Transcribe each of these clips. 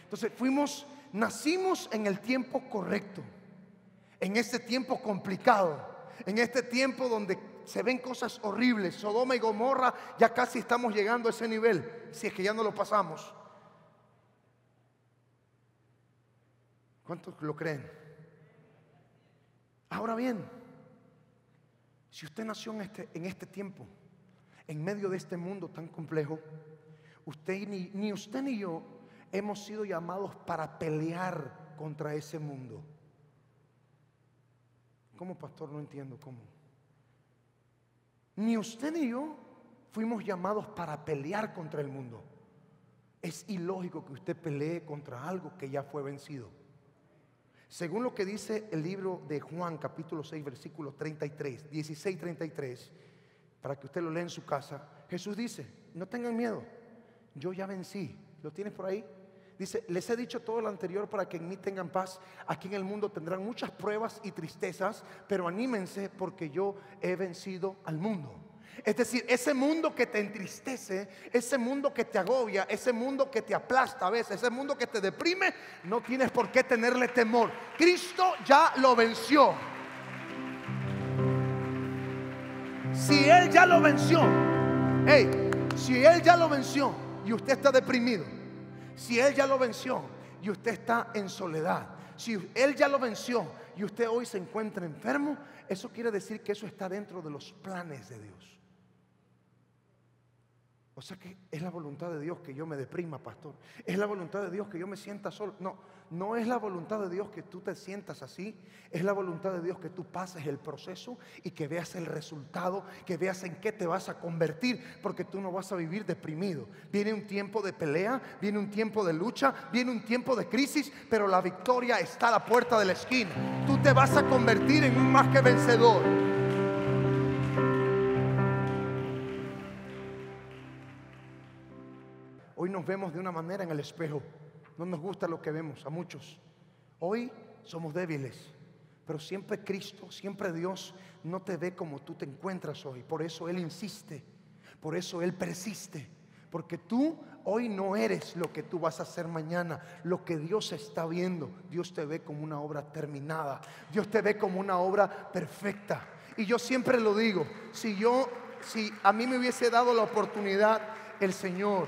Entonces nacimos en el tiempo correcto, en este tiempo complicado, en este tiempo donde se ven cosas horribles. Sodoma y Gomorra, ya casi estamos llegando a ese nivel, si es que ya no lo pasamos. ¿Cuántos lo creen? Ahora bien, si usted nació en este tiempo, en medio de este mundo tan complejo, ni usted ni yo hemos sido llamados para pelear contra ese mundo. ¿Cómo, pastor? No entiendo cómo. Ni usted ni yo fuimos llamados para pelear contra el mundo. Es ilógico que usted pelee contra algo que ya fue vencido. Según lo que dice el libro de Juan, capítulo 6, versículo 33, 16-33, para que usted lo lea en su casa, Jesús dice: no tengan miedo, yo ya vencí. ¿Lo tienes por ahí? Dice: les he dicho todo lo anterior para que en mí tengan paz. Aquí en el mundo tendrán muchas pruebas y tristezas, pero anímense porque yo he vencido al mundo. Es decir, ese mundo que te entristece, ese mundo que te agobia, ese mundo que te aplasta a veces, ese mundo que te deprime, no tienes por qué tenerle temor. Cristo ya lo venció. Si Él ya lo venció, si Él ya lo venció y usted está deprimido, si Él ya lo venció y usted está en soledad, si Él ya lo venció y usted hoy se encuentra enfermo, eso quiere decir que eso está dentro de los planes de Dios. O sea que es la voluntad de Dios que yo me deprima, pastor. Es la voluntad de Dios que yo me sienta solo. No es la voluntad de Dios que tú te sientas así. Es la voluntad de Dios que tú pases el proceso y que veas el resultado, que veas en qué te vas a convertir, porque tú no vas a vivir deprimido. Viene un tiempo de pelea, viene un tiempo de lucha, viene un tiempo de crisis, pero la victoria está a la puerta de la esquina. Tú te vas a convertir en un más que vencedor. Hoy nos vemos de una manera en el espejo. No nos gusta lo que vemos a muchos. Hoy somos débiles, pero siempre Cristo, siempre Dios no te ve como tú te encuentras hoy. Por eso Él insiste, por eso Él persiste. Porque tú hoy no eres lo que tú vas a hacer mañana. Lo que Dios está viendo, Dios te ve como una obra terminada. Dios te ve como una obra perfecta. Y yo siempre lo digo, si a mí me hubiese dado la oportunidad el Señor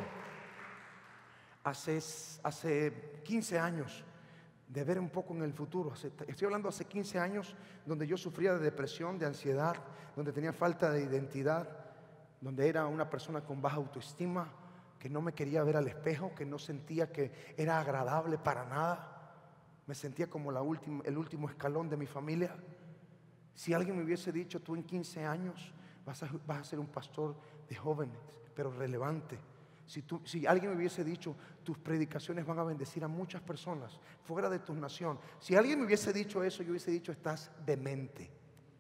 hace 15 años de ver un poco en el futuro, estoy hablando hace 15 años, donde yo sufría de depresión, de ansiedad, donde tenía falta de identidad, donde era una persona con baja autoestima, que no me quería ver al espejo, que no sentía que era agradable para nada, me sentía como el último escalón de mi familia. Si alguien me hubiese dicho: tú en 15 años vas a ser un pastor de jóvenes, pero relevante. Si alguien me hubiese dicho: tus predicaciones van a bendecir a muchas personas fuera de tu nación. Si alguien me hubiese dicho eso, yo hubiese dicho: estás demente.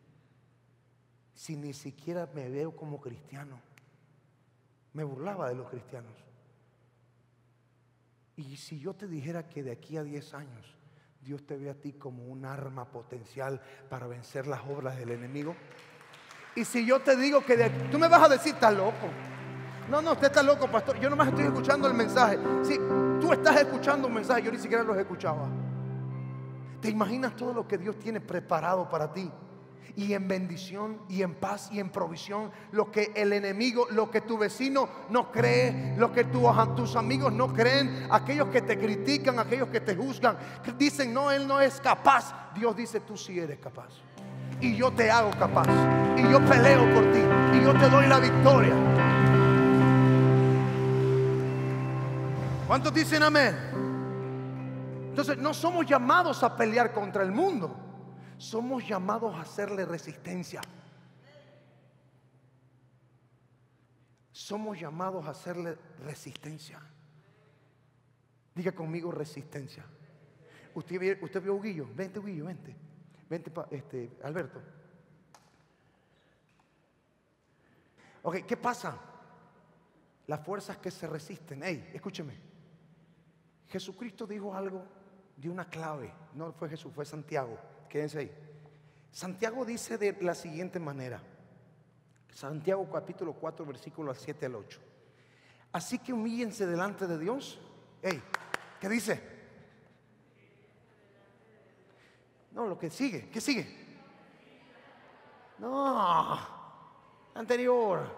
Si ni siquiera me veo como cristiano. Me burlaba de los cristianos. Y si yo te dijera que de aquí a 10 años Dios te ve a ti como un arma potencial para vencer las obras del enemigo. Y si yo te digo que tú me vas a decir: estás loco. No, usted está loco, pastor. Yo nomás estoy escuchando el mensaje. Sí, tú estás escuchando un mensaje, yo ni siquiera los escuchaba. ¿Te imaginas todo lo que Dios tiene preparado para ti? Y en bendición, y en paz, y en provisión. Lo que el enemigo, lo que tu vecino no cree, lo que tus amigos no creen, aquellos que te critican, aquellos que te juzgan, que dicen: no, él no es capaz. Dios dice: tú sí eres capaz. Y yo te hago capaz. Y yo peleo por ti. Y yo te doy la victoria. ¿Cuántos dicen amén? Entonces no somos llamados a pelear contra el mundo. Somos llamados a hacerle resistencia. Somos llamados a hacerle resistencia. Diga conmigo: resistencia. Usted vio a Huguillo. Vente, Huguillo, vente. Vente, Alberto. Ok, ¿qué pasa? Las fuerzas que se resisten. Escúcheme. Jesucristo dijo algo de una clave. No fue Jesús, fue Santiago. Quédense ahí. Santiago dice de la siguiente manera. Santiago capítulo 4 versículos 7 al 8. Así que humíllense delante de Dios. ¿Qué dice? No, lo que sigue. ¿Qué sigue? No, anterior.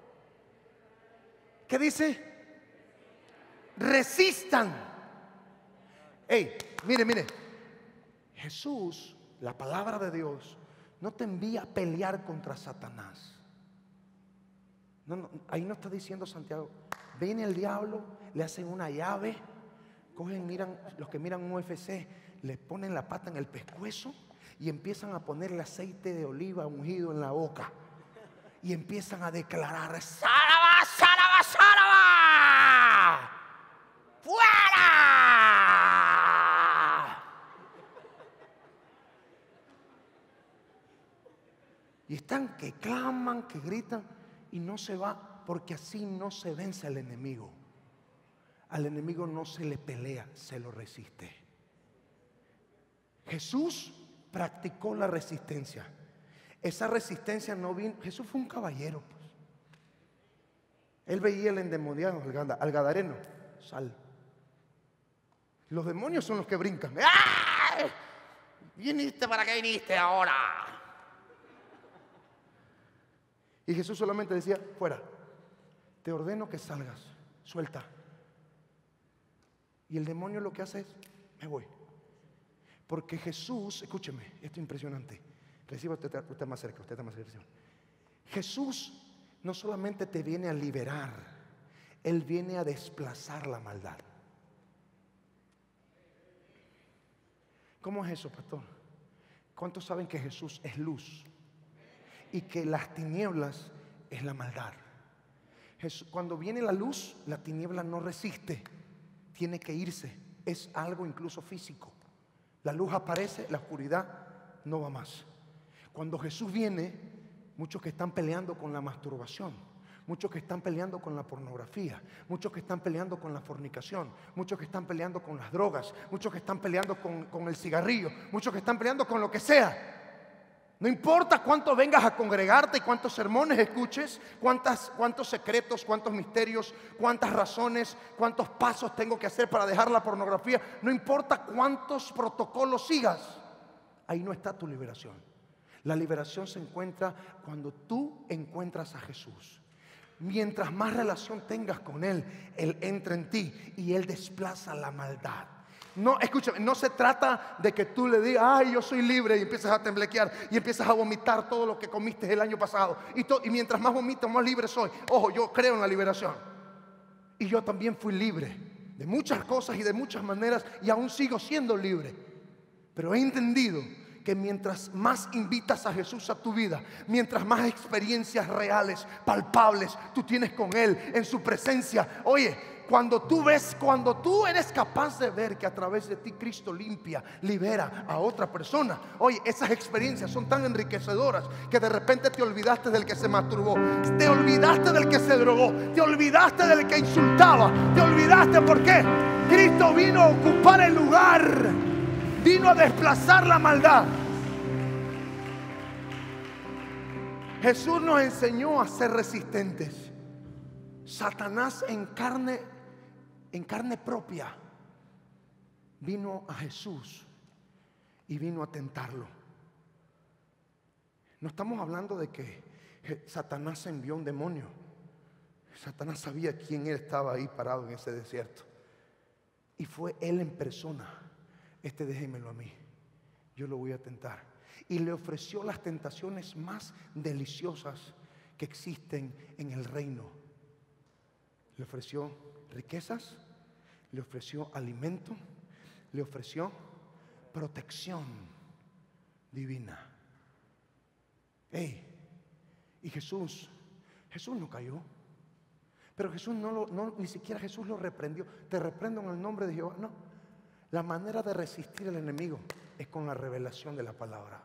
¿Qué dice? Resistan. Hey, mire. Jesús, la palabra de Dios, no te envía a pelear contra Satanás. No, ahí no está diciendo Santiago. Viene el diablo, le hacen una llave, cogen, miran, los que miran un UFC, le ponen la pata en el pescuezo y empiezan a ponerle aceite de oliva ungido en la boca y empiezan a declarar: ¡Saraba, saraba, saraba! ¡Fuera! Y están que claman, que gritan, y no se va, porque así no se vence al enemigo. Al enemigo no se le pelea, se lo resiste. Jesús practicó la resistencia. Esa resistencia no vino. Jesús fue un caballero, pues. Él veía el endemoniado, al gadareno: sal. Los demonios son los que brincan. ¡Ay! ¿Viniste? ¿Para qué viniste ahora? Y Jesús solamente decía: fuera, te ordeno que salgas, suelta. Y el demonio lo que hace es: me voy. Porque Jesús, escúcheme, esto es impresionante. Reciba usted más cerca, usted está más cerca. Jesús no solamente te viene a liberar, Él viene a desplazar la maldad. ¿Cómo es eso, pastor? ¿Cuántos saben que Jesús es luz y que las tinieblas es la maldad? Cuando viene la luz, la tiniebla no resiste, tiene que irse. Es algo incluso físico. La luz aparece, la oscuridad no va más. Cuando Jesús viene, muchos que están peleando con la masturbación, muchos que están peleando con la pornografía, muchos que están peleando con la fornicación, muchos que están peleando con las drogas, muchos que están peleando con el cigarrillo, muchos que están peleando con lo que sea. No importa cuánto vengas a congregarte y cuántos sermones escuches, cuántos secretos, cuántos misterios, cuántas razones, cuántos pasos tengo que hacer para dejar la pornografía. No importa cuántos protocolos sigas, ahí no está tu liberación. La liberación se encuentra cuando tú encuentras a Jesús. Mientras más relación tengas con Él, Él entra en ti y Él desplaza la maldad. No, escúchame, no se trata de que tú le digas: ay, yo soy libre, y empiezas a temblequear y empiezas a vomitar todo lo que comiste el año pasado. Y mientras más vomito, más libre soy. Ojo, yo creo en la liberación. Y yo también fui libre de muchas cosas y de muchas maneras, y aún sigo siendo libre. Pero he entendido que mientras más invitas a Jesús a tu vida, mientras más experiencias reales, palpables tú tienes con Él, en su presencia. Oye, cuando tú eres capaz de ver que a través de ti Cristo limpia, libera a otra persona, oye, esas experiencias son tan enriquecedoras que de repente te olvidaste del que se masturbó, te olvidaste del que se drogó, te olvidaste del que insultaba, te olvidaste. ¿Por qué? Cristo vino a ocupar el lugar, vino a desplazar la maldad. Jesús nos enseñó a ser resistentes. Satanás en carne propia vino a Jesús y vino a tentarlo. No estamos hablando de que Satanás envió un demonio. Satanás sabía quién él estaba ahí parado en ese desierto, y fue él en persona: déjemelo a mí, yo lo voy a tentar. Y le ofreció las tentaciones más deliciosas que existen en el reino. Le ofreció riquezas, le ofreció alimento, le ofreció protección divina. Y Jesús no cayó. Pero Jesús ni siquiera Jesús lo reprendió. Te reprendo en el nombre de Jehová. No. La manera de resistir al enemigo es con la revelación de la palabra.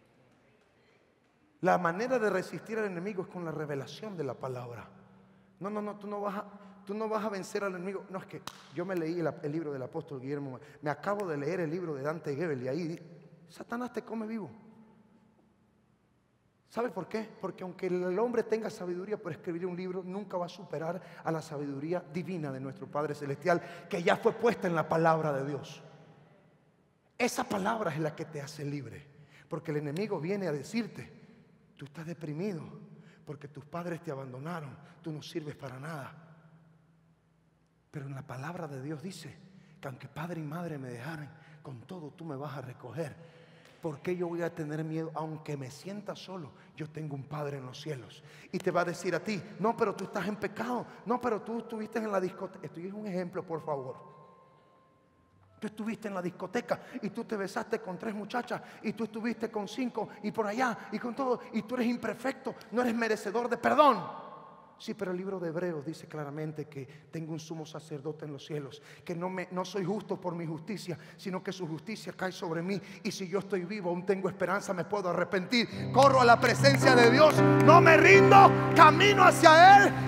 La manera de resistir al enemigo es con la revelación de la palabra. No, tú no vas a vencer al enemigo. No, es que yo me leí el libro del apóstol Guillermo. Me acabo de leer el libro de Dante Gebel, y ahí Satanás te come vivo. ¿Sabe por qué? Porque aunque el hombre tenga sabiduría por escribir un libro, nunca va a superar a la sabiduría divina de nuestro Padre Celestial, que ya fue puesta en la palabra de Dios. Esa palabra es la que te hace libre, porque el enemigo viene a decirte: tú estás deprimido porque tus padres te abandonaron, tú no sirves para nada. Pero en la palabra de Dios dice que aunque padre y madre me dejaran, con todo tú me vas a recoger. ¿Por qué yo voy a tener miedo? Aunque me sienta solo, yo tengo un Padre en los cielos. Y te va a decir a ti: no, pero tú estás en pecado. No, pero tú estuviste en la discoteca. Esto es un ejemplo, por favor. Tú estuviste en la discoteca y tú te besaste con 3 muchachas y tú estuviste con 5 y por allá y con todo, y tú eres imperfecto, no eres merecedor de perdón. Sí, pero el libro de Hebreos dice claramente que tengo un sumo sacerdote en los cielos, que no soy justo por mi justicia, sino que su justicia cae sobre mí. Y si yo estoy vivo, aún tengo esperanza, me puedo arrepentir. Corro a la presencia de Dios, no me rindo, camino hacia Él.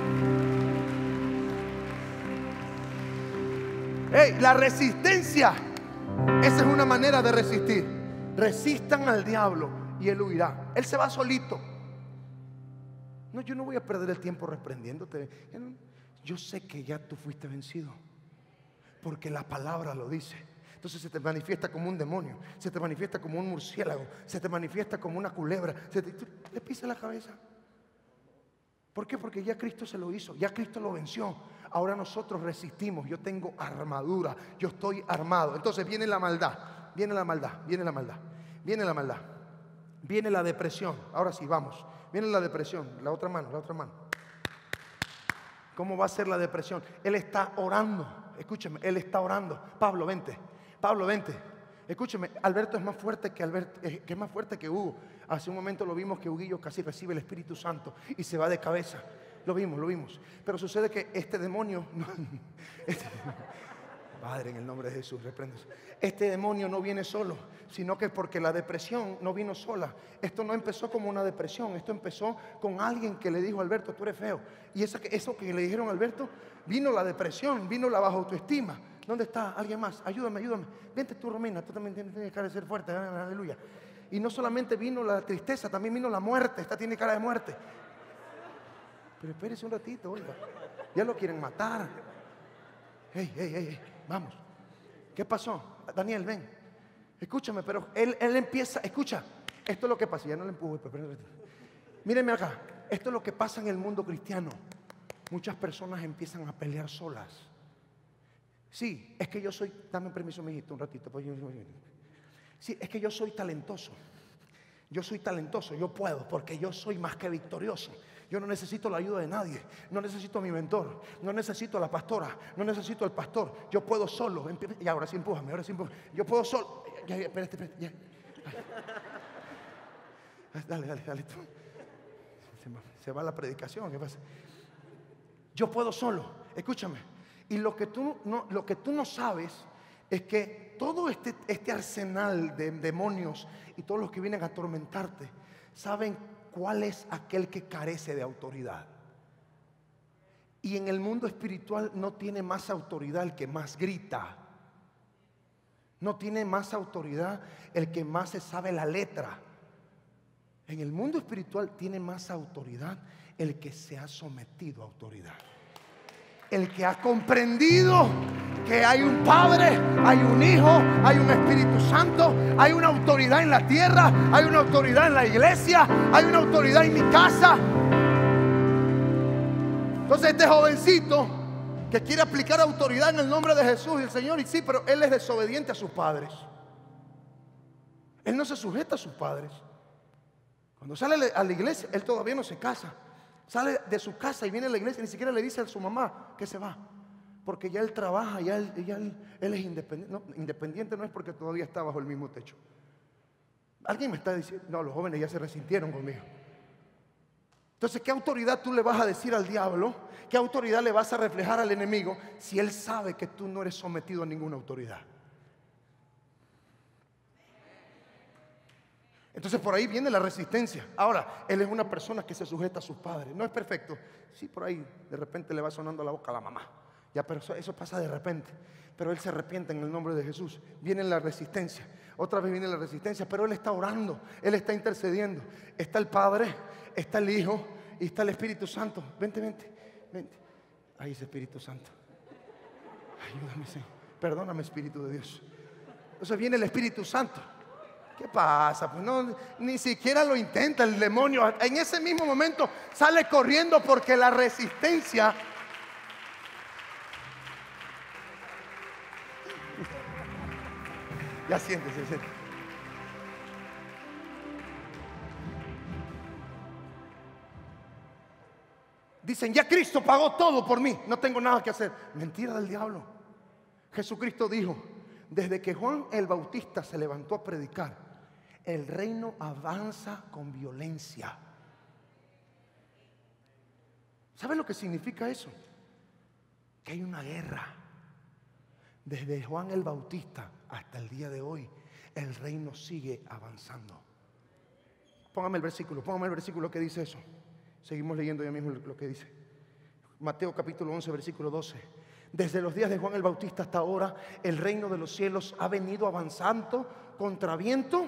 La resistencia, esa es una manera de resistir. Resistan al diablo y él huirá. Él se va solito. No, yo no voy a perder el tiempo reprendiéndote. Yo sé que ya tú fuiste vencido, porque la palabra lo dice. Entonces se te manifiesta como un demonio, se te manifiesta como un murciélago, se te manifiesta como una culebra, te pisa la cabeza. ¿Por qué? Porque ya Cristo se lo hizo, ya Cristo lo venció. Ahora nosotros resistimos. Yo tengo armadura, yo estoy armado. Entonces viene la maldad, viene la maldad, viene la maldad, viene la maldad, viene la depresión. Ahora sí, vamos. Viene la depresión. La otra mano, la otra mano. ¿Cómo va a ser la depresión? Él está orando. Escúcheme, él está orando. Pablo, vente. Pablo, vente. Escúcheme, Alberto es más fuerte que es más fuerte que Hugo. Hace un momento lo vimos que Huguillo casi recibe el Espíritu Santo y se va de cabeza. Lo vimos. Pero sucede que este demonio Padre, en el nombre de Jesús, repréndese. Este demonio no viene solo, sino que porque la depresión no vino sola. Esto no empezó como una depresión, esto empezó con alguien que le dijo: Alberto, tú eres feo. Y eso que le dijeron a Alberto, vino la depresión, vino la baja autoestima. ¿Dónde está alguien más? Ayúdame. Vente tú, Romina, tú también tienes cara de ser fuerte, aleluya. Y no solamente vino la tristeza, también vino la muerte. Esta tiene cara de muerte. Pero espérese un ratito, oiga. Ya lo quieren matar. Hey, vamos. ¿Qué pasó? Daniel, ven. Escúchame, pero él empieza, escucha. Esto es lo que pasa, ya no le empujo. Mírenme acá. Esto es lo que pasa en el mundo cristiano. Muchas personas empiezan a pelear solas. Sí, es que yo soy, dame permiso, mijito, un ratito. Sí, es que yo soy talentoso. Yo puedo, porque yo soy más que victorioso. Yo no necesito la ayuda de nadie. No necesito a mi mentor. No necesito a la pastora. No necesito al pastor. Yo puedo solo. Y ahora sí empújame, Yo puedo solo. Espérate. Ya. Dale tú. Se va la predicación. ¿Qué pasa? Yo puedo solo. Escúchame. Y lo que tú no sabes es que todo este arsenal de demonios y todos los que vienen a atormentarte saben cuál es aquel que carece de autoridad. Y en el mundo espiritual no tiene más autoridad el que más grita. No tiene más autoridad el que más se sabe la letra. En el mundo espiritual tiene más autoridad el que se ha sometido a autoridad. El que ha comprendido que hay un Padre, hay un Hijo, hay un Espíritu Santo, hay una autoridad en la tierra, hay una autoridad en la iglesia, hay una autoridad en mi casa. Entonces este jovencito que quiere aplicar autoridad en el nombre de Jesús y el Señor, y sí, pero él es desobediente a sus padres. Él no se sujeta a sus padres. Cuando sale a la iglesia, él todavía no se casa. Sale de su casa y viene a la iglesia y ni siquiera le dice a su mamá que se va. Porque ya él trabaja, ya él es independiente. No, independiente no es porque todavía está bajo el mismo techo. Alguien me está diciendo, no, los jóvenes ya se resintieron conmigo. Entonces, ¿qué autoridad tú le vas a decir al diablo? ¿Qué autoridad le vas a reflejar al enemigo si él sabe que tú no eres sometido a ninguna autoridad? Entonces por ahí viene la resistencia. Ahora, él es una persona que se sujeta a sus padres. No es perfecto. Sí, por ahí de repente le va sonando la boca a la mamá. Ya, pero eso pasa de repente. Pero él se arrepiente en el nombre de Jesús. Viene la resistencia. Otra vez viene la resistencia, pero él está orando, él está intercediendo. Está el Padre, está el Hijo y está el Espíritu Santo. Vente. Ahí es Espíritu Santo. Ayúdame, Señor. Perdóname, Espíritu de Dios. Entonces viene el Espíritu Santo. ¿Qué pasa? Pues no, ni siquiera lo intenta el demonio. En ese mismo momento sale corriendo porque la resistencia. Ya siéntese. Dicen, ya Cristo pagó todo por mí, no tengo nada que hacer. Mentira del diablo. Jesucristo dijo, desde que Juan el Bautista se levantó a predicar, el reino avanza con violencia. ¿Sabe lo que significa eso? Que hay una guerra. Desde Juan el Bautista hasta el día de hoy, el reino sigue avanzando. Póngame el versículo que dice eso. Seguimos leyendo ya mismo lo que dice. Mateo capítulo 11, versículo 12. Desde los días de Juan el Bautista hasta ahora, el reino de los cielos ha venido avanzando contra viento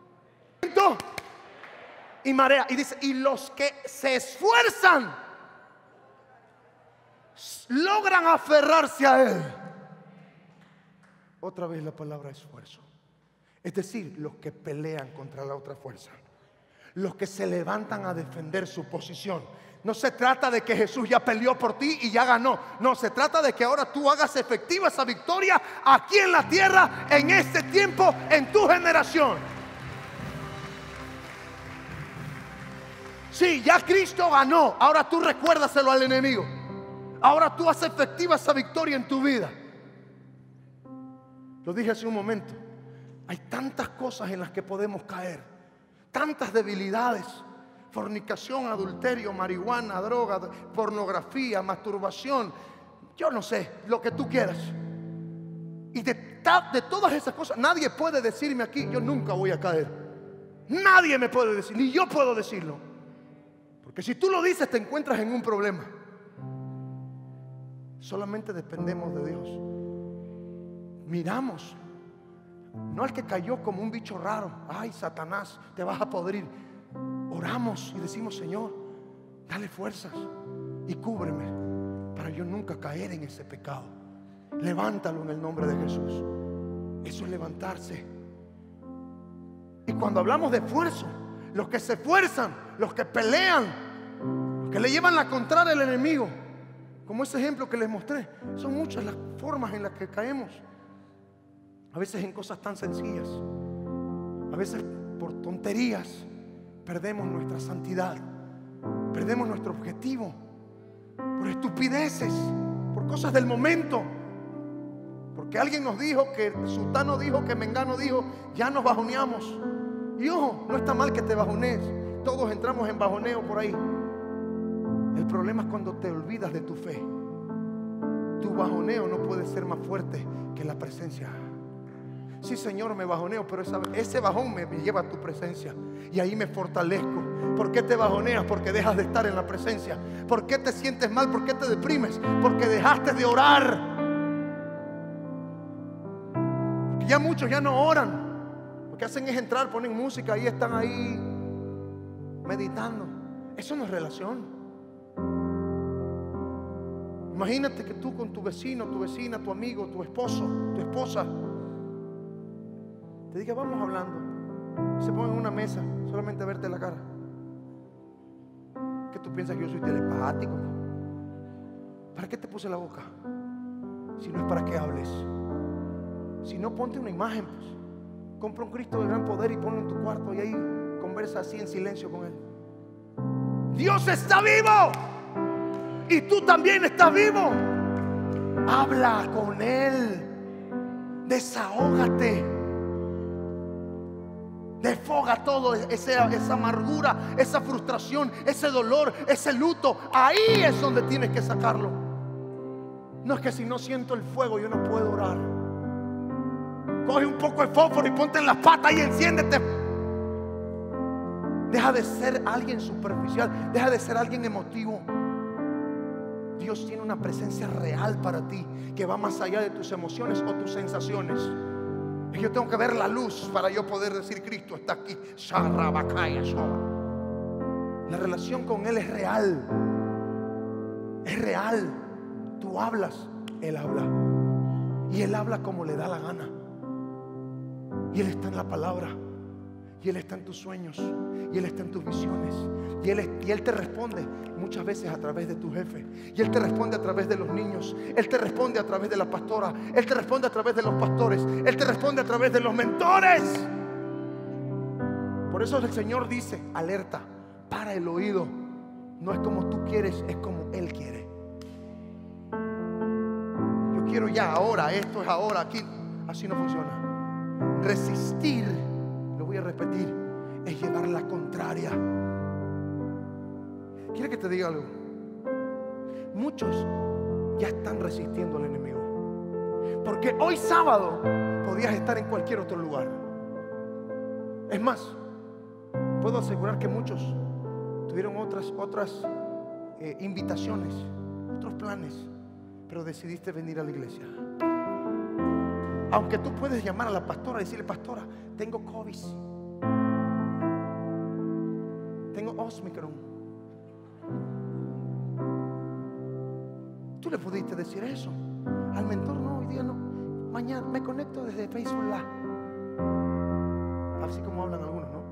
y marea. Y dice, y los que se esfuerzan logran aferrarse a él. Otra vez la palabra esfuerzo. Es decir, los que pelean contra la otra fuerza, los que se levantan a defender su posición. No se trata de que Jesús ya peleó por ti y ya ganó. No, se trata de que ahora tú hagas efectiva esa victoria aquí en la tierra, en este tiempo, en tu generación. Sí, ya Cristo ganó. Ahora tú recuérdaselo al enemigo. Ahora tú haces efectiva esa victoria en tu vida. Lo dije hace un momento. Hay tantas cosas en las que podemos caer, tantas debilidades: fornicación, adulterio, marihuana, droga, pornografía, masturbación, yo no sé, lo que tú quieras. Y de todas esas cosas, nadie puede decirme aquí, yo nunca voy a caer. Nadie me puede decir, ni yo puedo decirlo. Porque si tú lo dices, te encuentras en un problema. Solamente dependemos de Dios. Miramos, no al que cayó como un bicho raro. Ay, Satanás, te vas a podrir. Oramos y decimos, Señor, dale fuerzas y cúbreme para yo nunca caer en ese pecado. Levántalo en el nombre de Jesús. Eso es levantarse. Y cuando hablamos de esfuerzo, los que se esfuerzan, los que pelean, los que le llevan la contraria al enemigo, como ese ejemplo que les mostré, son muchas las formas en las que caemos. A veces en cosas tan sencillas, a veces por tonterías perdemos nuestra santidad, perdemos nuestro objetivo, por estupideces, por cosas del momento, porque alguien nos dijo, que sutano dijo, que mengano dijo, ya nos bajoneamos. Y ojo, no está mal que te bajonees, todos entramos en bajoneo por ahí. El problema es cuando te olvidas de tu fe. Tu bajoneo no puede ser más fuerte que la presencia. Sí, Señor, me bajoneo, pero ese bajón me lleva a tu presencia y ahí me fortalezco. ¿Por qué te bajoneas? Porque dejas de estar en la presencia. ¿Por qué te sientes mal? ¿Por qué te deprimes? Porque dejaste de orar. Porque ya muchos ya no oran. Lo que hacen es entrar, ponen música y están ahí meditando. Eso no es relación. Imagínate que tú con tu vecino, tu vecina, tu amigo, tu esposo, tu esposa, te diga, vamos hablando, y se pongan en una mesa solamente a verte la cara. ¿Qué tú piensas, que yo soy telepático? ¿Para qué te puse la boca? Si no es para que hables. Si no, ponte una imagen, pues. Compra un Cristo de gran poder y ponlo en tu cuarto y ahí conversa así en silencio con Él. Dios está vivo y tú también estás vivo. Habla con Él, desahógate. Desfoga todo esa amargura, esa frustración, ese dolor, ese luto. Ahí es donde tienes que sacarlo. No es que si no siento el fuego yo no puedo orar. Coge un poco de fósforo y ponte en las patas y enciéndete. Deja de ser alguien superficial, deja de ser alguien emotivo. Dios tiene una presencia real para ti que va más allá de tus emociones o tus sensaciones. Yo tengo que ver la luz para yo poder decir: Cristo está aquí. La relación con Él es real. Es real. Tú hablas, Él habla. Y Él habla como le da la gana. Y Él está en la palabra. Y Él está en tus sueños. Y Él está en tus visiones. Y Él te responde muchas veces a través de tu jefe. Y Él te responde a través de los niños. Él te responde a través de la pastora. Él te responde a través de los pastores. Él te responde a través de los mentores. Por eso el Señor dice: alerta, para el oído. No es como tú quieres, es como Él quiere. Yo quiero ya, ahora, esto es ahora, aquí. Así no funciona. Resistir, lo voy a repetir, es llevar la contraria. Quiero que te diga algo. Muchos ya están resistiendo al enemigo, porque hoy sábado podías estar en cualquier otro lugar. Es más, puedo asegurar que muchos tuvieron otras invitaciones, otros planes, pero decidiste venir a la iglesia. Aunque tú puedes llamar a la pastora y decirle: pastora, tengo COVID, tengo Omicron. Tú le pudiste decir eso al mentor. No, hoy día no, mañana me conecto desde Facebook Live. Así como hablan algunos, ¿no?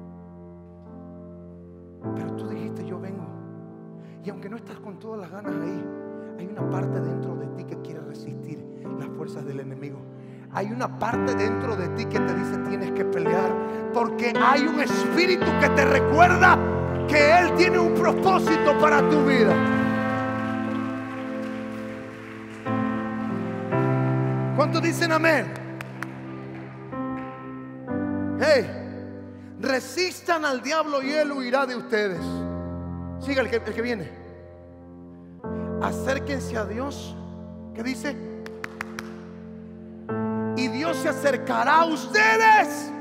Pero tú dijiste: yo vengo. Y aunque no estás con todas las ganas ahí, hay una parte dentro de ti que quiere resistir las fuerzas del enemigo. Hay una parte dentro de ti que te dice: tienes que pelear, porque hay un espíritu que te recuerda que Él tiene un propósito para tu vida. ¿Cuántos dicen amén? Hey, resistan al diablo y él huirá de ustedes. Siga el que viene. Acérquense a Dios. ¿Qué dice? Y Dios se acercará a ustedes.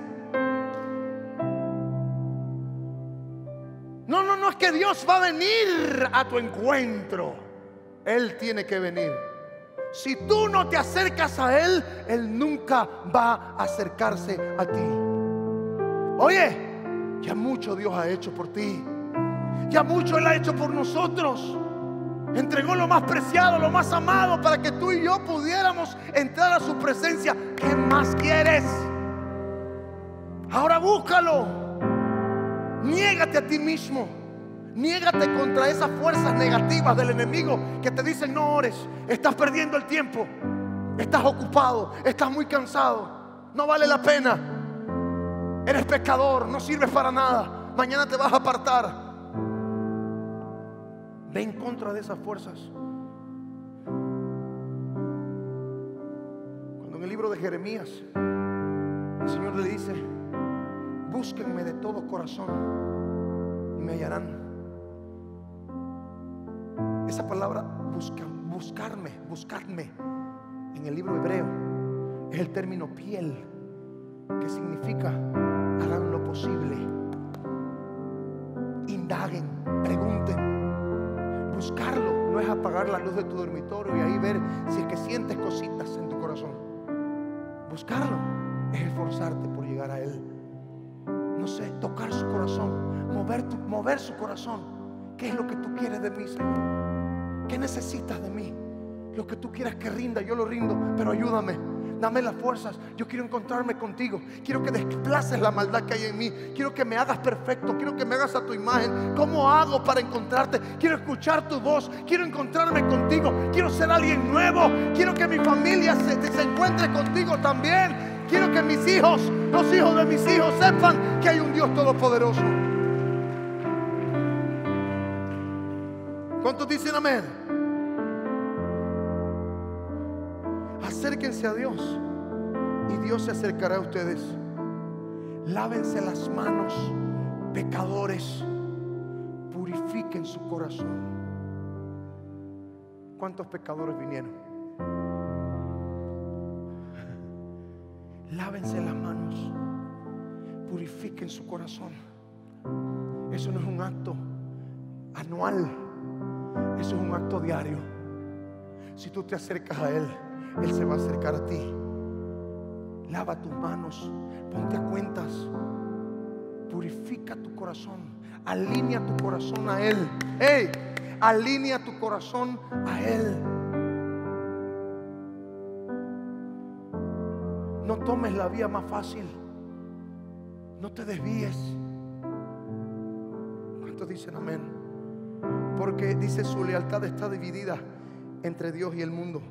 No es que Dios va a venir a tu encuentro. Él tiene que venir. Si tú no te acercas a Él, Él nunca va a acercarse a ti. Oye, ya mucho Dios ha hecho por ti. Ya mucho Él ha hecho por nosotros. Entregó lo más preciado, lo más amado, para que tú y yo pudiéramos entrar a su presencia. ¿Qué más quieres? Ahora búscalo. Niégate a ti mismo. Niégate contra esas fuerzas negativas del enemigo que te dicen: no ores, estás perdiendo el tiempo, estás ocupado, estás muy cansado, no vale la pena, eres pecador, no sirves para nada, mañana te vas a apartar. Ve en contra de esas fuerzas. Cuando en el libro de Jeremías el Señor le dice: búsquenme de todo corazón y me hallarán. Esa palabra buscarme en el libro hebreo es el término piel, que significa hagan lo posible, indaguen, pregunten. Buscarlo no es apagar la luz de tu dormitorio y ahí ver si es que sientes cositas en tu corazón. Buscarlo es esforzarte por llegar a Él. No sé, tocar su corazón, mover su corazón. ¿Qué es lo que tú quieres de mí, Señor? ¿Qué necesitas de mí? Lo que tú quieras que rinda, yo lo rindo, pero ayúdame, dame las fuerzas. Yo quiero encontrarme contigo. Quiero que desplaces la maldad que hay en mí. Quiero que me hagas perfecto. Quiero que me hagas a tu imagen. ¿Cómo hago para encontrarte? Quiero escuchar tu voz. Quiero encontrarme contigo. Quiero ser alguien nuevo. Quiero que mi familia se encuentre contigo también. Quiero que mis hijos, los hijos de mis hijos, sepan que hay un Dios todopoderoso. ¿Cuántos dicen amén? Acérquense a Dios y Dios se acercará a ustedes. Lávense las manos, pecadores. Purifiquen su corazón. ¿Cuántos pecadores vinieron? Lávense las manos, purifiquen su corazón. Eso no es un acto anual. Eso es un acto diario. Si tú te acercas a Él, Él se va a acercar a ti. Lava tus manos, ponte a cuentas, purifica tu corazón, alinea tu corazón a Él. ¡Hey! Alinea tu corazón a Él. No tomes la vía más fácil. No te desvíes. ¿Cuántos dicen amén? Porque dice, su lealtad está dividida entre Dios y el mundo.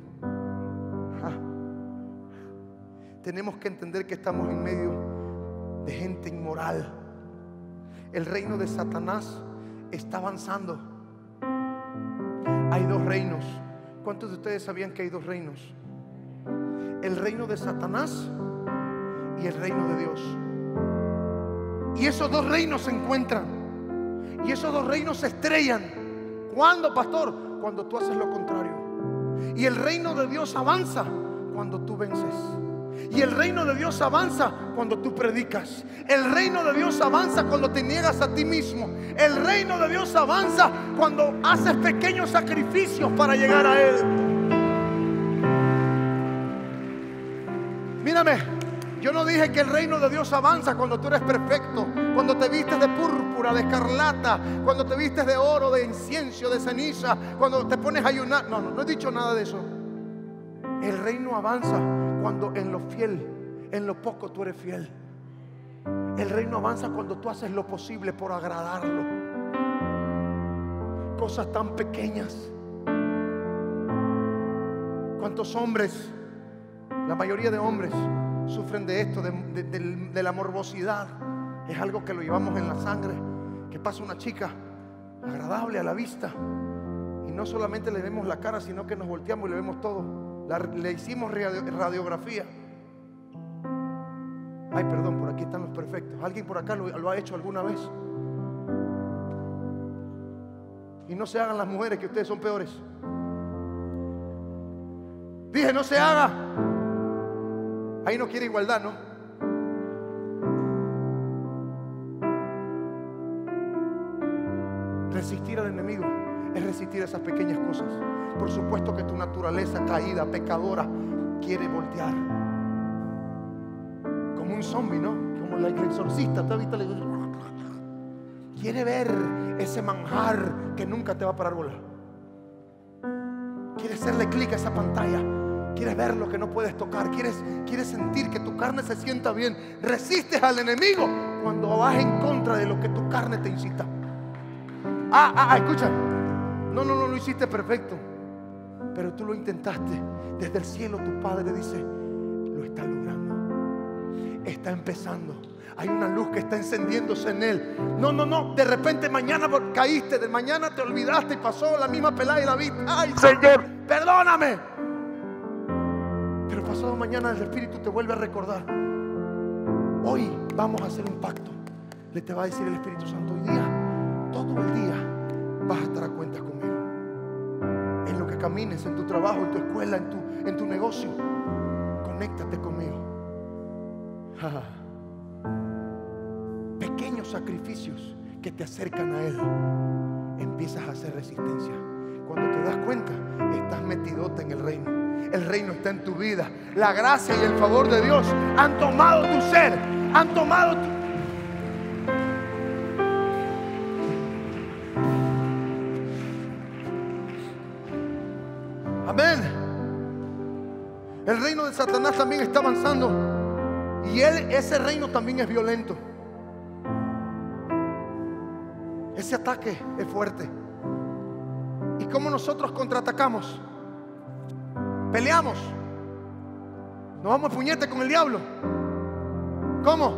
Tenemos que entender que estamos en medio de gente inmoral. El reino de Satanás está avanzando. Hay dos reinos. ¿Cuántos de ustedes sabían que hay dos reinos? El reino de Satanás y el reino de Dios. Y esos dos reinos se encuentran. Y esos dos reinos se estrellan. ¿Cuándo, pastor? Cuando tú haces lo contrario. Y el reino de Dios avanza cuando tú vences. Y el reino de Dios avanza cuando tú predicas. El reino de Dios avanza cuando te niegas a ti mismo. El reino de Dios avanza cuando haces pequeños sacrificios para llegar a Él. Mírame, yo no dije que el reino de Dios avanza cuando tú eres perfecto, cuando te vistes de púrpura, de escarlata, cuando te vistes de oro, de incienso, de ceniza, cuando te pones a ayunar. No he dicho nada de eso. El reino avanza cuando en lo fiel, en lo poco tú eres fiel. El reino avanza cuando tú haces lo posible por agradarlo. Cosas tan pequeñas. ¿Cuántos hombres, la mayoría de hombres, sufren de esto, de la morbosidad? Es algo que lo llevamos en la sangre. Que pasa una chica agradable a la vista y no solamente le vemos la cara, sino que nos volteamos y le vemos todo. Le hicimos radiografía. Ay, perdón, por aquí están los perfectos. ¿Alguien por acá lo ha hecho alguna vez? Y no se hagan las mujeres, que ustedes son peores. Dije, no se haga. Ahí no quiere igualdad, ¿no? Resistir al enemigo es resistir esas pequeñas cosas. Por supuesto que tu naturaleza caída, pecadora, quiere voltear como un zombie, ¿no? Como el exorcista. Quiere ver ese manjar que nunca te va a parar bola. Quieres hacerle clic a esa pantalla. Quieres ver lo que no puedes tocar. Quieres sentir que tu carne se sienta bien. Resistes al enemigo cuando vas en contra de lo que tu carne te incita. Escucha. No lo hiciste perfecto, pero tú lo intentaste. Desde el cielo tu Padre dice, lo está logrando. Está empezando. Hay una luz que está encendiéndose en él. No. De repente mañana caíste, de mañana te olvidaste y pasó la misma pelada y la viste. Ay, Señor, perdóname. Pero pasado mañana el Espíritu te vuelve a recordar. Hoy vamos a hacer un pacto. Le te va a decir el Espíritu Santo, hoy día, todo el día vas a estar a cuentas conmigo. En lo que camines, en tu trabajo, en tu escuela, en tu negocio, conéctate conmigo. Pequeños sacrificios que te acercan a Él. Empiezas a hacer resistencia. Cuando te das cuenta, estás metidote en el reino. El reino está en tu vida. La gracia y el favor de Dios han tomado tu ser. Han tomado tu... Amén. El reino de Satanás también está avanzando. Y ese reino también es violento. Ese ataque es fuerte. ¿Y cómo nosotros contraatacamos? Peleamos. Nos vamos a puñete con el diablo. ¿Cómo?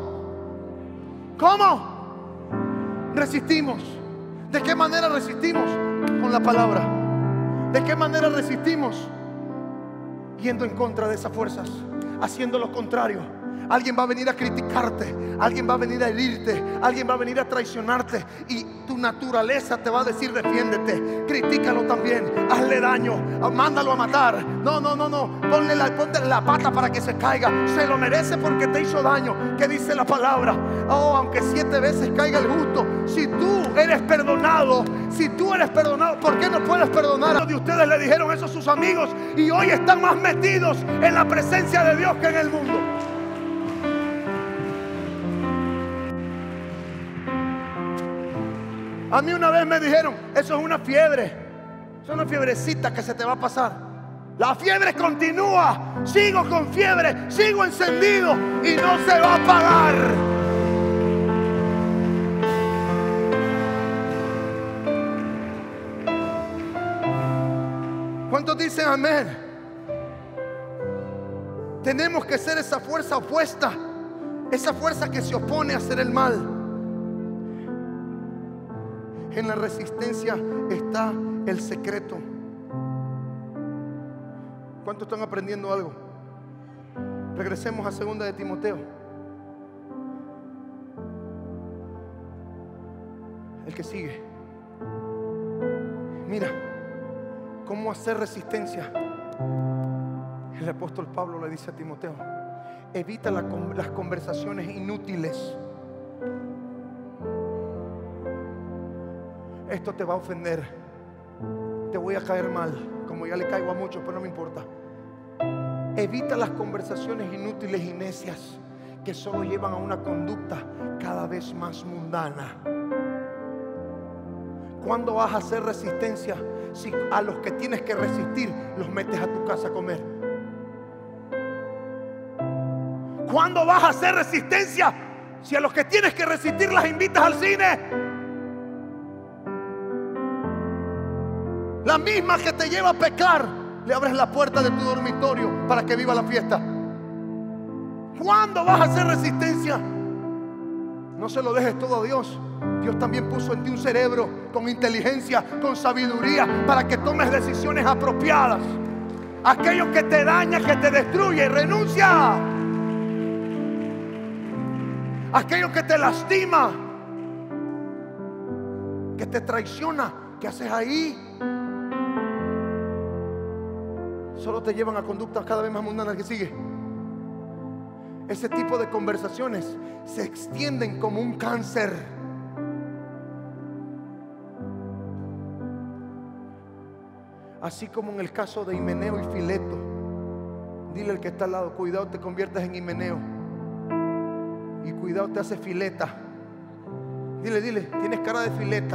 Resistimos. ¿De qué manera resistimos? Con la palabra. ¿De qué manera resistimos? Yendo en contra de esas fuerzas, haciendo lo contrario. Alguien va a venir a criticarte, alguien va a venir a herirte, alguien va a venir a traicionarte, y tu naturaleza te va a decir defiéndete, critícalo también, hazle daño, mándalo a matar. No, ponle la pata para que se caiga. Se lo merece porque te hizo daño. ¿Qué dice la palabra? Oh, aunque 7 veces caiga el justo, si tú eres perdonado, ¿por qué no puedes perdonar? A de ustedes le dijeron eso a sus amigos y hoy están más metidos en la presencia de Dios que en el mundo. A mí una vez me dijeron, eso es una fiebre, es una fiebrecita que se te va a pasar. La fiebre continúa, sigo con fiebre, sigo encendido y no se va a apagar. ¿Cuántos dicen amén? Tenemos que ser esa fuerza opuesta, esa fuerza que se opone a hacer el mal. En la resistencia está el secreto. ¿Cuántos están aprendiendo algo? Regresemos a 2 de Timoteo. El que sigue. Mira cómo hacer resistencia. El apóstol Pablo le dice a Timoteo: evita las conversaciones inútiles. Esto te va a ofender, te voy a caer mal, como ya le caigo a muchos, pero no me importa. Evita las conversaciones inútiles y necias que solo llevan a una conducta cada vez más mundana. ¿Cuándo vas a hacer resistencia si a los que tienes que resistir los metes a tu casa a comer? ¿Cuándo vas a hacer resistencia si a los que tienes que resistir las invitas al cine? La misma que te lleva a pecar, le abres la puerta de tu dormitorio para que viva la fiesta. ¿Cuándo vas a hacer resistencia? No se lo dejes todo a Dios. Dios también puso en ti un cerebro con inteligencia, con sabiduría, para que tomes decisiones apropiadas. Aquello que te daña, que te destruye, renuncia. Aquello que te lastima, que te traiciona, ¿qué haces ahí? Solo te llevan a conductas cada vez más mundanas. Que sigue. Ese tipo de conversaciones se extienden como un cáncer. Así como en el caso de Himeneo y Fileto. Dile al que está al lado: cuidado te conviertas en Himeneo y cuidado te hace fileta. Dile, tienes cara de fileta.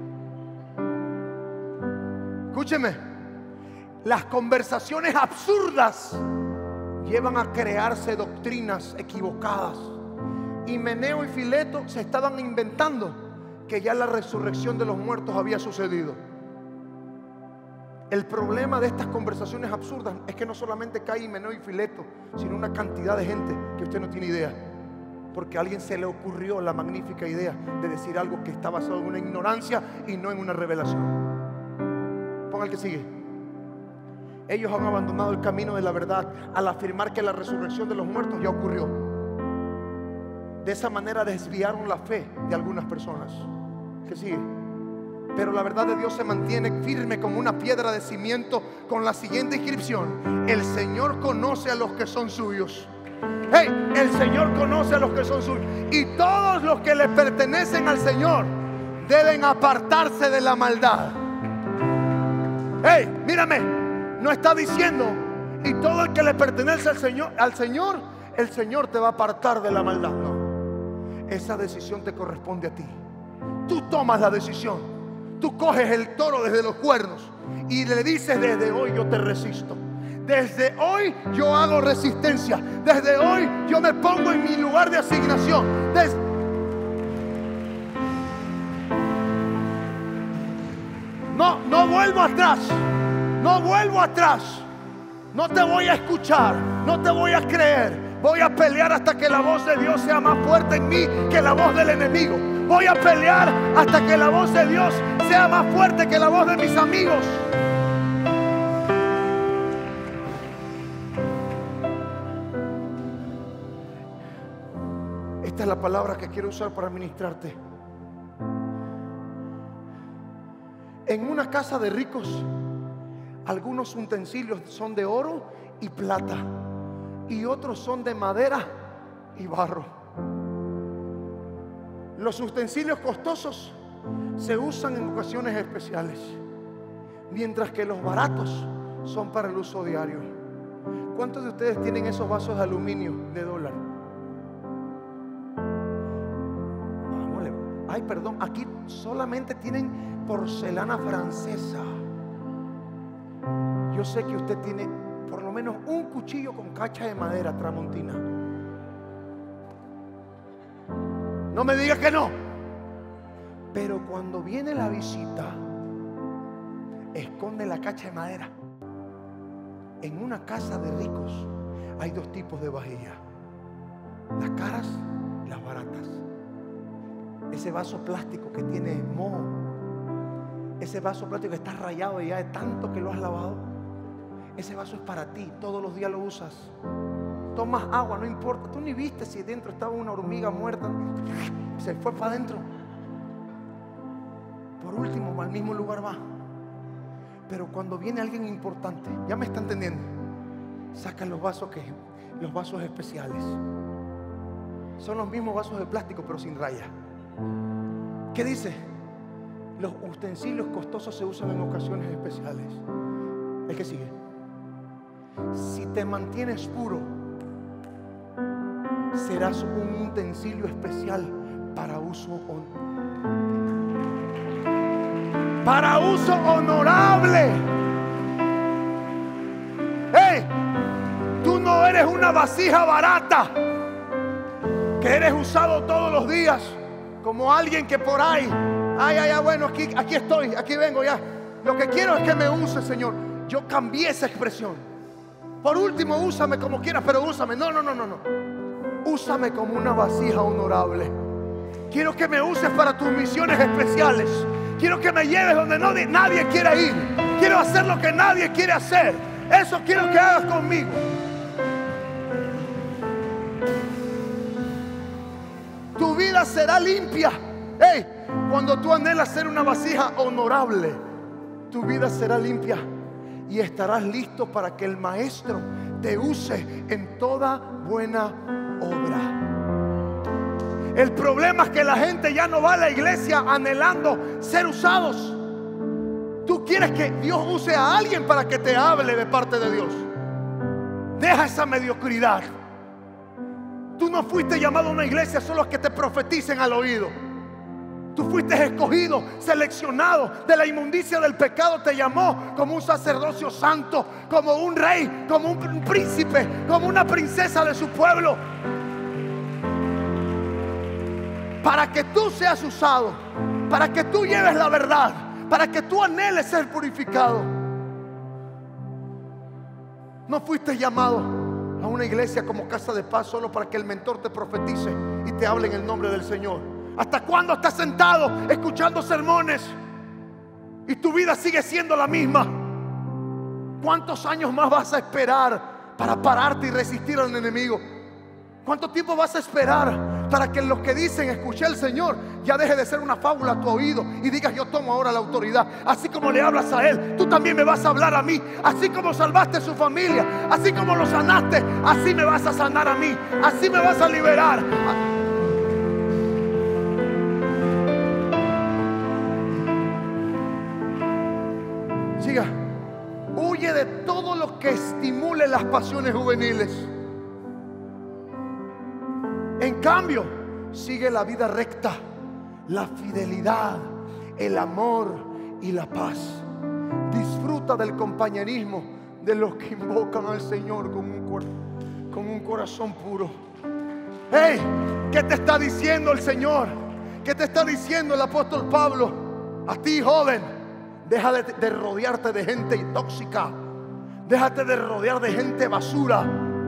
Escúcheme. Las conversaciones absurdas llevan a crearse doctrinas equivocadas. Himeneo y Fileto se estaban inventando que ya la resurrección de los muertos había sucedido. El problema de estas conversaciones absurdas es que no solamente cae Himeneo y Fileto, sino una cantidad de gente que usted no tiene idea, porque a alguien se le ocurrió la magnífica idea de decir algo que está basado en una ignorancia y no en una revelación. Ponga el que sigue. Ellos han abandonado el camino de la verdad al afirmar que la resurrección de los muertos ya ocurrió. De esa manera desviaron la fe de algunas personas. ¿Qué sigue? Pero la verdad de Dios se mantiene firme como una piedra de cimiento, con la siguiente inscripción: el Señor conoce a los que son suyos. Hey, el Señor conoce a los que son suyos. Y todos los que le pertenecen al Señor deben apartarse de la maldad. Hey, mírame. No está diciendo: y todo el que le pertenece al Señor, el Señor te va a apartar de la maldad. No, esa decisión te corresponde a ti. Tú tomas la decisión. Tú coges el toro desde los cuernos y le dices: desde hoy yo te resisto. Desde hoy yo hago resistencia. Desde hoy yo me pongo en mi lugar de asignación. No vuelvo atrás. No vuelvo atrás. No te voy a escuchar. No te voy a creer. Voy a pelear hasta que la voz de Dios sea más fuerte en mí que la voz del enemigo. Voy a pelear hasta que la voz de Dios sea más fuerte que la voz de mis amigos. Esta es la palabra que quiero usar para ministrarte. casa de ricos, algunos utensilios son de oro y plata, y otros son de madera y barro. Los utensilios costosos se usan en ocasiones especiales, mientras que los baratos son para el uso diario. ¿Cuántos de ustedes tienen esos vasos de aluminio de dólar? Ay, perdón, aquí solamente tienen porcelana francesa. Yo sé que usted tiene por lo menos un cuchillo con cacha de madera tramontina. No me diga que no. Pero cuando viene la visita, esconde la cacha de madera. En una casa de ricos hay dos tipos de vajilla: las caras y las baratas. Ese vaso plástico que tiene moho, ese vaso plástico que está rayado ya de tanto que lo has lavado, ese vaso es para ti, todos los días lo usas. Tomas agua, no importa, tú ni viste si dentro estaba una hormiga muerta, se fue para adentro. Por último, al mismo lugar va. Pero cuando viene alguien importante, ya me está entendiendo, sacan los vasos especiales. Son los mismos vasos de plástico pero sin raya. ¿Qué dice? Los utensilios costosos se usan en ocasiones especiales. El que sigue: si te mantienes puro, serás un utensilio especial para uso honorable. ¡Hey! Tú no eres una vasija barata que eres usado todos los días como alguien que por ahí, bueno, aquí estoy, aquí vengo ya. Lo que quiero es que me uses, Señor. Yo cambié esa expresión. Por último, úsame como quieras, pero úsame. No. Úsame como una vasija honorable. Quiero que me uses para tus misiones especiales. Quiero que me lleves donde nadie quiere ir. Quiero hacer lo que nadie quiere hacer. Eso quiero que hagas conmigo. Tu vida será limpia. Hey, cuando tú anhelas ser una vasija honorable, tu vida será limpia y estarás listo para que el Maestro te use en toda buena obra. El problema es que la gente ya no va a la iglesia anhelando ser usados. Tú quieres que Dios use a alguien para que te hable de parte de Dios. Deja esa mediocridad. Tú no fuiste llamado a una iglesia solo a que te profeticen al oído. Tú fuiste escogido, seleccionado de la inmundicia del pecado. Te llamó como un sacerdocio santo, como un rey, como un príncipe, como una princesa de su pueblo, para que tú seas usado, para que tú lleves la verdad, para que tú anheles ser purificado. No fuiste llamado a una iglesia como Casa de Paz solo para que el mentor te profetice y te hable en el nombre del Señor. ¿Hasta cuándo estás sentado escuchando sermones y tu vida sigue siendo la misma? ¿Cuántos años más vas a esperar para pararte y resistir al enemigo? ¿Cuánto tiempo vas a esperar para que los que dicen escuché al Señor ya deje de ser una fábula a tu oído y digas yo tomo ahora la autoridad? Así como le hablas a Él, tú también me vas a hablar a mí. Así como salvaste a su familia, así como lo sanaste, así me vas a sanar a mí, así me vas a liberar. Siga. Huye de todo lo que estimule las pasiones juveniles. En cambio, sigue la vida recta, la fidelidad, el amor y la paz. Disfruta del compañerismo de los que invocan al Señor con un corazón puro. Hey, ¿qué te está diciendo el Señor? ¿Qué te está diciendo el apóstol Pablo? A ti, joven, deja de rodearte de gente tóxica. Déjate de rodear de gente basura.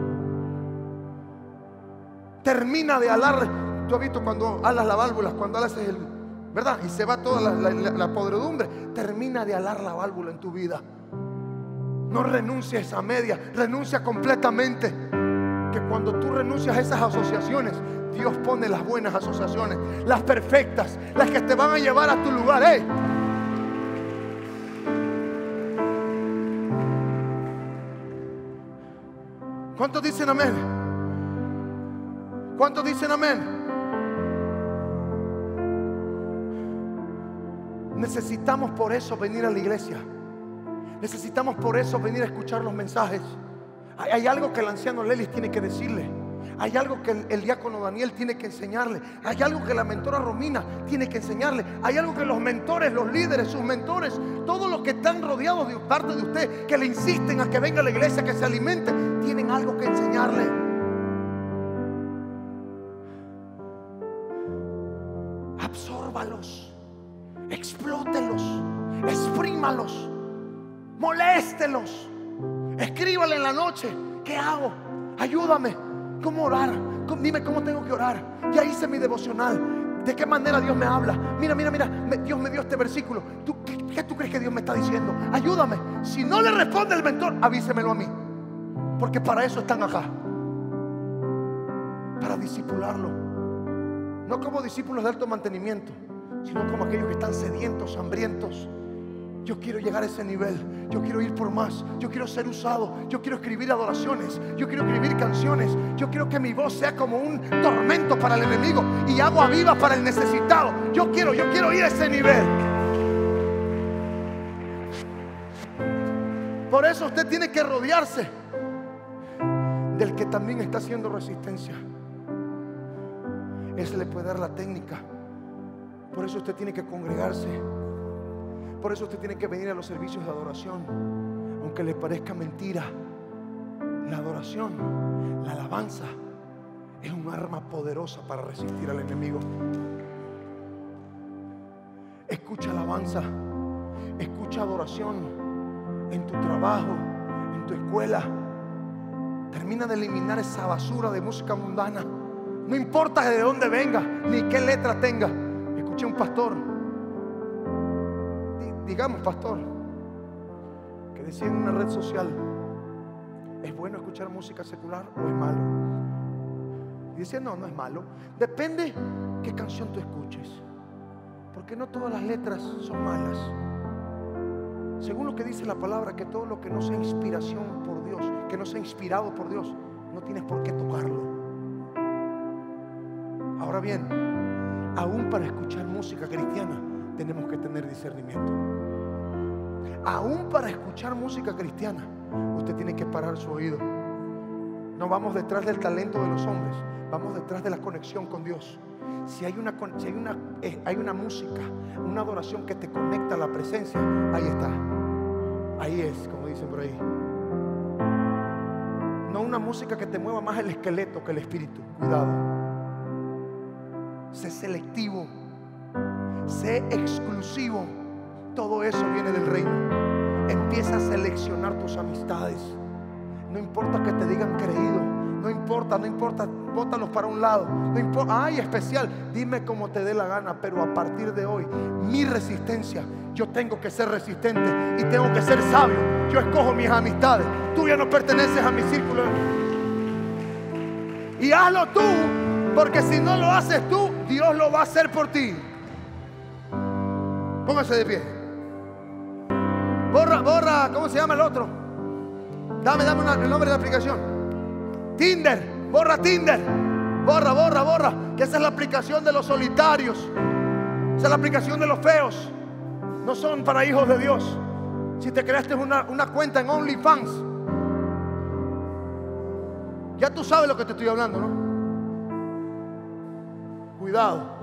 Termina de alar. Tú has visto cuando alas la válvula, cuando alas ¿verdad? Y se va toda la podredumbre. Termina de alar la válvula en tu vida. No renuncies a media, renuncia completamente. Que cuando tú renuncias a esas asociaciones, Dios pone las buenas asociaciones, las perfectas, las que te van a llevar a tu lugar. ¿Cuántos dicen amén? ¿Cuántos dicen amén? Necesitamos por eso venir a la iglesia. Necesitamos por eso venir a escuchar los mensajes. Hay algo que el anciano Lelis tiene que decirle. Hay algo que el diácono Daniel tiene que enseñarle. Hay algo que la mentora Romina tiene que enseñarle. Hay algo que los mentores, los líderes, sus mentores, todos los que están rodeados de parte de usted, que le insisten a que venga a la iglesia, que se alimente, tienen algo que enseñarle. Absórbalos, explótelos, exprímalos, moléstelos. Escríbale en la noche: ¿qué hago? Ayúdame. ¿Cómo orar? Dime cómo tengo que orar. Ya hice mi devocional. ¿De qué manera Dios me habla? Mira, Dios me dio este versículo. ¿Qué tú crees que Dios me está diciendo? Ayúdame. Si no le responde el mentor, avísemelo a mí, porque para eso están acá, para discipularlo. No como discípulos de alto mantenimiento, sino como aquellos que están sedientos, hambrientos. Yo quiero llegar a ese nivel. Yo quiero ir por más. Yo quiero ser usado. Yo quiero escribir adoraciones. Yo quiero escribir canciones. Yo quiero que mi voz sea como un tormento para el enemigo y agua viva para el necesitado. Yo quiero ir a ese nivel. Por eso usted tiene que rodearse del que también está haciendo resistencia. Ese le puede dar la técnica. Por eso usted tiene que congregarse. Por eso usted tiene que venir a los servicios de adoración. Aunque le parezca mentira, la adoración, la alabanza es un arma poderosa para resistir al enemigo. Escucha alabanza, escucha adoración en tu trabajo, en tu escuela. Termina de eliminar esa basura de música mundana. No importa de dónde venga ni qué letra tenga. Escuché a un pastor, digamos pastor, que decía en una red social: ¿es bueno escuchar música secular o es malo? Y decía: no es malo. Depende qué canción tú escuches, porque no todas las letras son malas. Según lo que dice la palabra, que todo lo que no sea inspiración por Dios, que no sea inspirado por Dios, no tienes por qué tocarlo. Ahora bien, aún para escuchar música cristiana tenemos que tener discernimiento. Aún para escuchar música cristiana usted tiene que parar su oído. No vamos detrás del talento de los hombres, vamos detrás de la conexión con Dios. Si hay una música, una adoración que te conecta a la presencia, ahí está. Ahí es, como dicen por ahí. No una música que te mueva más el esqueleto que el espíritu. Cuidado. Sé selectivo, sé exclusivo. Todo eso viene del reino. Empieza a seleccionar tus amistades. No importa que te digan creído, no importa, bótalos para un lado. No importa, ay, especial, dime como te dé la gana. Pero a partir de hoy, mi resistencia, yo tengo que ser resistente y tengo que ser sabio. Yo escojo mis amistades. Tú ya no perteneces a mi círculo. Y hazlo tú, porque si no lo haces tú, Dios lo va a hacer por ti. Póngase de pie. Borra, ¿cómo se llama el otro? Dame el nombre de la aplicación. Tinder, borra Tinder. Borra, que esa es la aplicación de los solitarios. Esa es la aplicación de los feos. No son para hijos de Dios. Si te creaste una cuenta en OnlyFans, ya tú sabes lo que te estoy hablando, ¿no? Cuidado.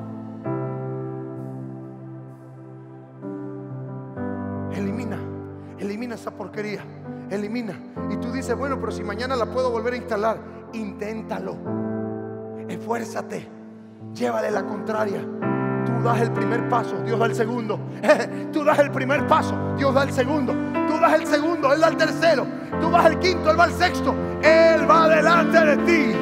Elimina esa porquería. Elimina. Y tú dices: bueno, pero si mañana la puedo volver a instalar. Inténtalo. Esfuérzate. Llévale la contraria. Tú das el primer paso, Dios da el segundo. Tú das el primer paso, Dios da el segundo. Tú das el segundo, Él da el tercero. Tú vas al quinto, Él va al sexto. Él va delante de ti.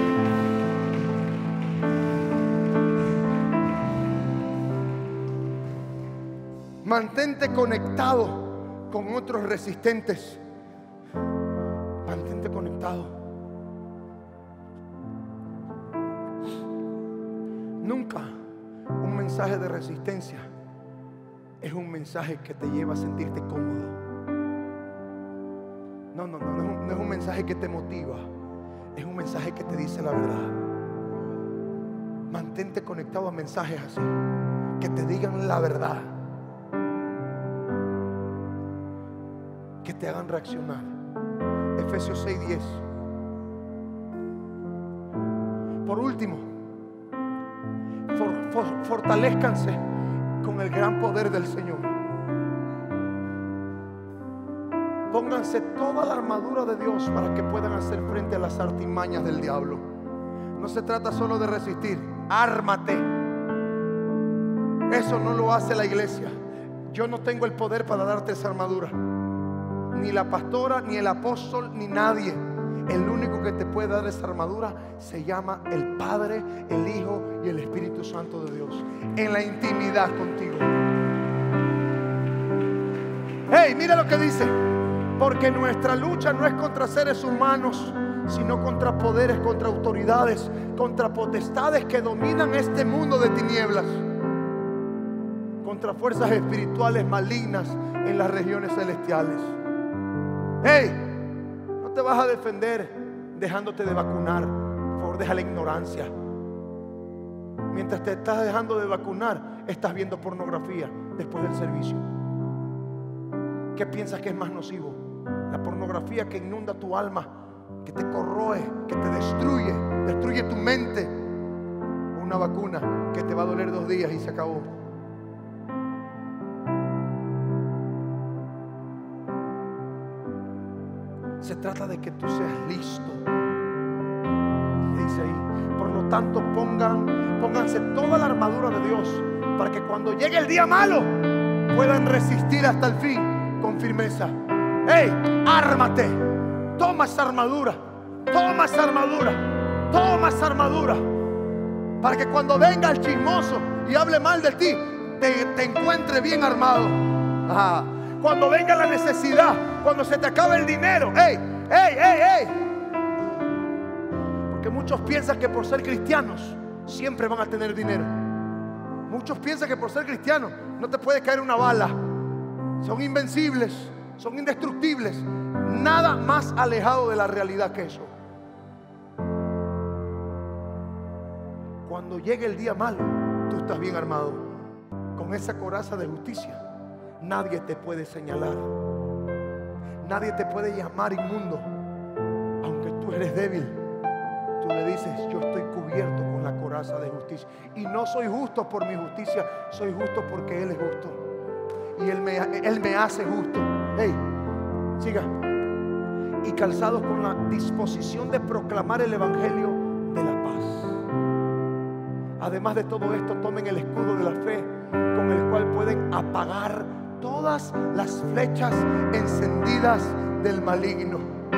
Mantente conectado con otros resistentes. Mantente conectado. Nunca un mensaje de resistencia es un mensaje que te lleva a sentirte cómodo. No es un mensaje que te motiva. es un mensaje que te dice la verdad. Mantente conectado a mensajes así, que te digan la verdad, que te hagan reaccionar. Efesios 6:10. Por último, fortalezcanse con el gran poder del Señor. Pónganse toda la armadura de Dios para que puedan hacer frente a las artimañas del diablo. No se trata solo de resistir. Ármate. Eso no lo hace la iglesia. Yo no tengo el poder para darte esa armadura. Ni la pastora, ni el apóstol, ni nadie. El único que te puede dar esa armadura se llama el Padre, el Hijo y el Espíritu Santo de Dios, en la intimidad contigo. Hey, mira lo que dice: porque nuestra lucha no es contra seres humanos, sino contra poderes, contra autoridades, contra potestades que dominan este mundo de tinieblas, contra fuerzas espirituales malignas en las regiones celestiales. Hey, no te vas a defender dejándote de vacunar. Por favor, deja la ignorancia. Mientras te estás dejando de vacunar, estás viendo pornografía después del servicio. ¿Qué piensas que es más nocivo? La pornografía que inunda tu alma, que te corroe, que te destruye tu mente, o una vacuna que te va a doler 2 días y se acabó. Se trata de que tú seas listo. Dice ahí: por lo tanto, pónganse toda la armadura de Dios, para que cuando llegue el día malo puedan resistir hasta el fin con firmeza. Hey, ármate. Toma esa armadura. Toma esa armadura. Toma esa armadura, para que cuando venga el chismoso y hable mal de ti, te encuentre bien armado. Cuando venga la necesidad, cuando se te acabe el dinero, hey. Porque muchos piensan que por ser cristianos siempre van a tener dinero. Muchos piensan que por ser cristianos no te puede caer una bala. Son invencibles, son indestructibles. Nada más alejado de la realidad que eso. Cuando llegue el día malo, tú estás bien armado con esa coraza de justicia. Nadie te puede señalar, nadie te puede llamar inmundo. Aunque tú eres débil, tú le dices: yo estoy cubierto con la coraza de justicia. Y no soy justo por mi justicia, soy justo porque Él es justo. Y Él me hace justo. Hey, siga. Y calzados con la disposición de proclamar el evangelio de la paz. Además de todo esto, tomen el escudo de la fe, con el cual pueden apagar todas las flechas encendidas del maligno.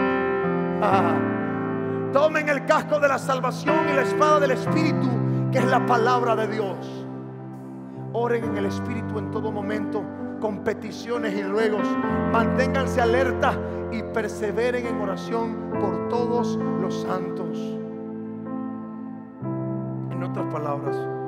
Tomen el casco de la salvación y la espada del Espíritu, que es la palabra de Dios. Oren en el Espíritu en todo momento, con peticiones y ruegos. Manténganse alerta y perseveren en oración por todos los santos. En otras palabras,